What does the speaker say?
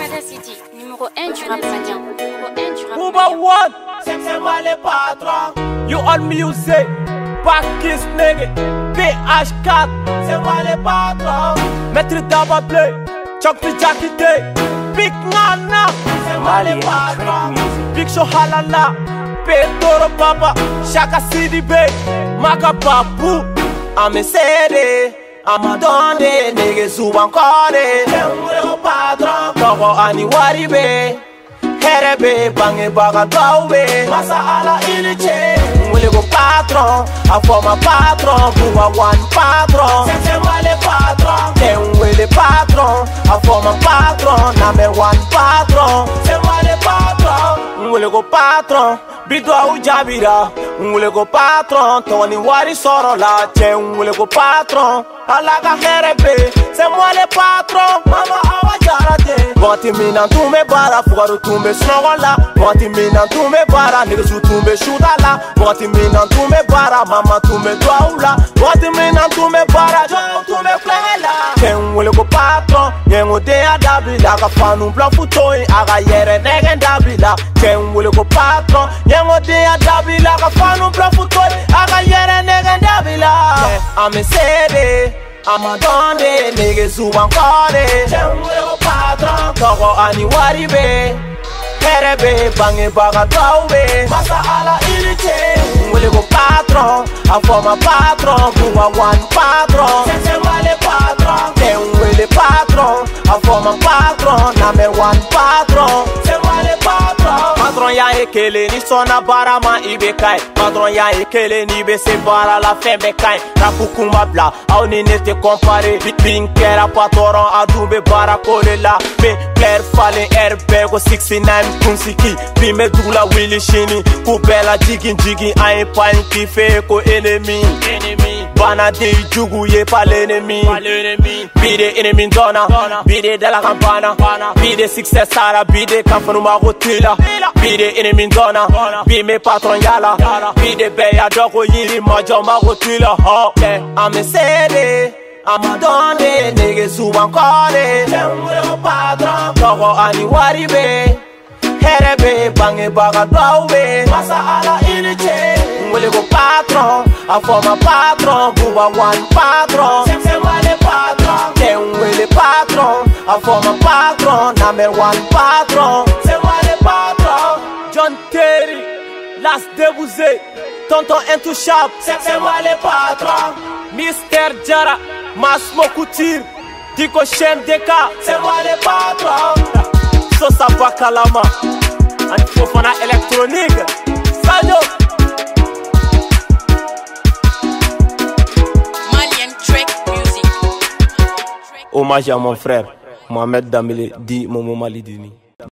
Canada City, numéro 1 du rap indien. Number one, c'est moi les patrons. You all music, Pakis nigga, PH4, c'est moi les patrons. Maître Daba Play, Chuck the Jackie Day, Big Nana, c'est moi les patrons. Big Show Halala, Petoro Papa, Shaka City Bay, Maga Babu, I'm a CD. I'm done, niggas who want it. I'm patron, Togo ani waribe. Herebe, bange baga tawe. Masa ala iliche. Mwile go patron, I form a patron. Buwa one patron. C'est moi le patron. Mwile patron, I form a patron. Name one patron. C'est moi le patron. Mwile go patron. Bidwa ujabira. Mwile go patron. Toni wari soro la. Mwile go patron. Alaga herebe, c'est moi le patron. Mama awa jarate. Wanti mina tume bara, fugaru tume snogola. Wanti mina tume bara, niggas tume shudala. Wanti mina tume bara, mama tume dwaula. Wanti mina tume bara, joe tume flehela. Kenwele go patron, yengo de adabila. Aga fanu bla futoi, aga yere negen dabila. Kenwele go patron, yengo de adabila. Aga fanu bla futoi, aga yere negen dabila. I'm a CD. I'm a done, niggas who want it. Jemwe patron, Togo ani waribe. Herebe, bange baga tawe. Masa ala ilite. Mwile go patron, I form a patron. Buwa one patron. C'est moi le patron. Mwile patron, I form a patron. Name one patron. C'est moi le patron. Patron ya ekele ni sona bara ma ibekai. Patron ya ekele ni bese bara la fembe kai. Rapukumba bla, au ni nete compare. Binkera patoron adube bara kolela. Me player fale airbag 69 kunsiki. Bime dula willy shini. Kubela jigin jigin aye pain kife ko enemy. Bana de jugu ye pa l'ennemi. Bide enemy dona. Bide de la campana. Bide success sara. Bide kafanu magotila. Bide enemy dona. Bime patron yala. Bide beya doko yiri majo magotila. I'm a CD. I'm a done, niggas who want it. Jemwe patron, Togo ani waribe. Herebe, bange baga tawe. Masa ala iliche. Mwile go patron, I form a patron. Buwa one patron. C'est moi le patron. Mwile patron, I form a patron. Name one patron. C'est moi le patron. John Terry, Las Debouzé, Tonton Intouchable. C'est moi le patron. Mister Jara, Masmo Couture, Diko Shem Deka. C'est moi le patron. Sosa Bakalama, Antifofona électronique. Sadio. Malian Track Music. Hommage à mon frère, Mohamed Damile, dit Momo Malidini.